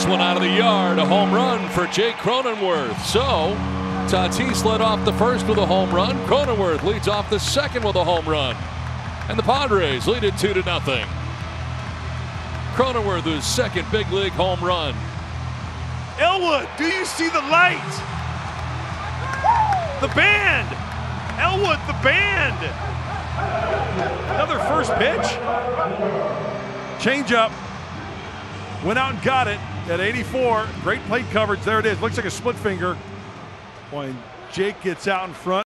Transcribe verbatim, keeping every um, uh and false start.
this one out of the yard. A home run for Jake Cronenworth. So Tatis led off the first with a home run. Cronenworth leads off the second with a home run. And the Padres lead it two to nothing. Cronenworth's second big league home run. Elwood, do you see the light? The band. Elwood, the band. Another first pitch. Change up. Went out and got it at eighty-four. Great plate coverage. There it is. Looks like a split finger. When Jake gets out in front.